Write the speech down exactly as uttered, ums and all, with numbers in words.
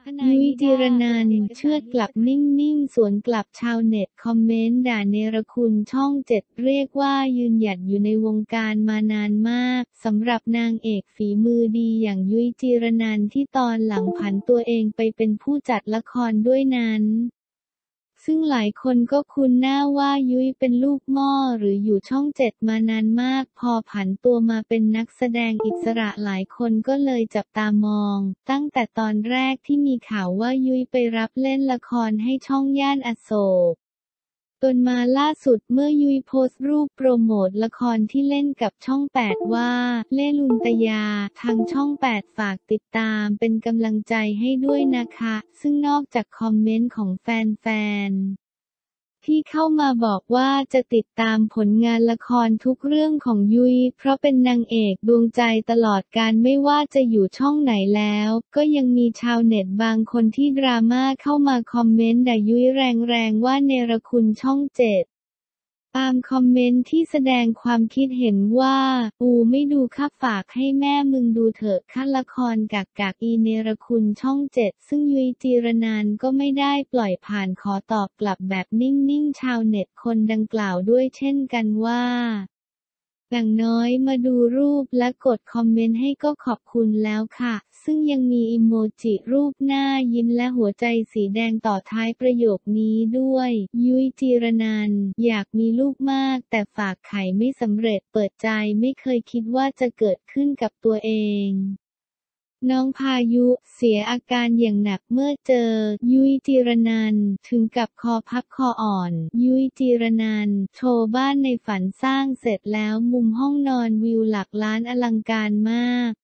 ยุ้ยจิรนันท์เชือดกลับนิ่งๆสวนกลับชาวเน็ตคอมเมนต์ด่าเนรคุณช่องเจ็ดเรียกว่ายืนหยัดอยู่ในวงการมานานมากสำหรับนางเอกฝีมือดีอย่างยุ้ยจิรนันท์ที่ตอนหลังผันตัวเองไปเป็นผู้จัดละครด้วยนั้นซึ่งหลายคนก็คุ้นหน้าว่ายุ้ยเป็นลูกหม้อหรืออยู่ช่องเจ็ดมานานมากพอผันตัวมาเป็นนักแสดงอิสระหลายคนก็เลยจับตามองตั้งแต่ตอนแรกที่มีข่าวว่ายุ้ยไปรับเล่นละครให้ช่องย่านอโศกจนมาล่าสุดเมื่อยุ้ยโพสต์รูปโปรโมทละครที่เล่นกับช่องแปดว่าเล่ลุนตยาทางช่องแปดฝากติดตามเป็นกำลังใจให้ด้วยนะคะซึ่งนอกจากคอมเมนต์ของแฟนๆที่เข้ามาบอกว่าจะติดตามผลงานละครทุกเรื่องของยุ้ยเพราะเป็นนางเอกดวงใจตลอดกาลไม่ว่าจะอยู่ช่องไหนแล้วก็ยังมีชาวเน็ตบางคนที่ดราม่าเข้ามาคอมเมนต์ด่ายุ้ยแรงๆว่าเนรคุณช่องเจ็ดตามคอมเมนต์ที่แสดงความคิดเห็นว่าอูไม่ดูค่ะฝากให้แม่มึงดูเถอะค่ะละครกักกักอีเนรคุณช่องเจ็ดซึ่งยุ้ยจิรนันท์ก็ไม่ได้ปล่อยผ่านขอตอบกลับแบบนิ่งๆชาวเน็ตคนดังกล่าวด้วยเช่นกันว่าอย่างน้อยมาดูรูปและกดคอมเมนต์ให้ก็ขอบคุณแล้วค่ะซึ่งยังมีอิโมจิรูปหน้ายิ้มและหัวใจสีแดงต่อท้ายประโยคนี้ด้วยยุ้ยจิรนันท์อยากมีลูกมากแต่ฝากไข่ไม่สำเร็จเปิดใจไม่เคยคิดว่าจะเกิดขึ้นกับตัวเองน้องพายุเสียอาการอย่างหนักเมื่อเจอยุ้ยจิรนันท์ถึงกับคอพับคออ่อนยุ้ยจิรนันท์โชว์บ้านในฝันสร้างเสร็จแล้วมุมห้องนอนวิวหลักล้านอลังการมาก